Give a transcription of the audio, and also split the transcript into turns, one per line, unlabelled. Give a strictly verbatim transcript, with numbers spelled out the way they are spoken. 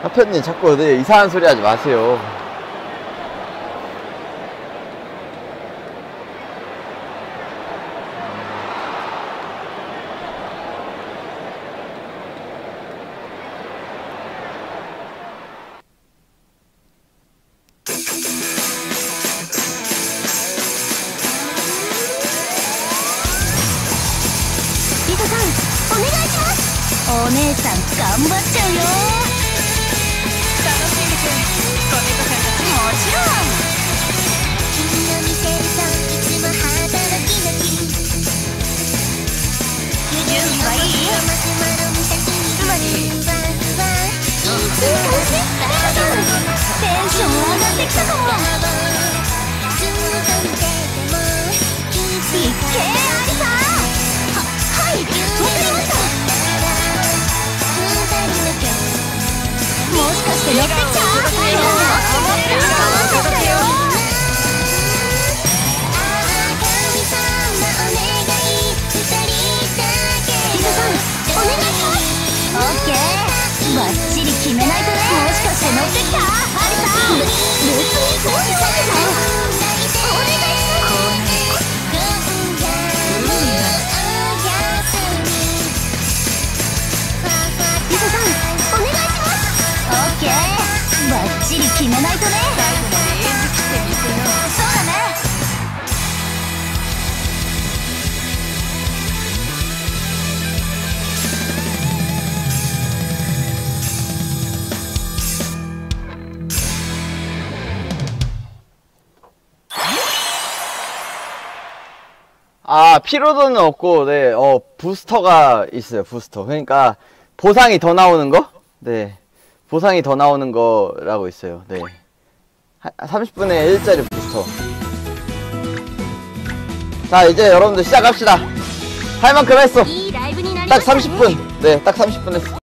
하편님 자꾸 네, 이상한 소리 하지 마세요.
お姉さん頑張っちゃうよ。楽しみくん、コメントさんたちもちろん。君の見せるといつも働きの日。準備はいい？つまりいい感じ。テンション上がってきたかも。いっけーアリさん。は、はい、わかりました。もしかして乗ってきちゃう？ちょっと待ってよ。リサさん、お願いします。オッケー、バッチリ決めないとね。もしかして乗ってきた？アリさん、別にそういうわけじゃ。お願いします。リサさん、お願いします。オッケー、バッチリ決めないとね。最後まで演じ切ってみせよう。そうだね。
아, 피로도는 없고, 네, 어, 부스터가 있어요, 부스터. 그러니까, 보상이 더 나오는 거? 네. 보상이 더 나오는 거라고 있어요, 네. 삼십 분에 일 짜리 부스터. 자, 이제 여러분들 시작합시다. 할 만큼 했어. 딱 삼십 분. 네, 딱 삼십 분 했어.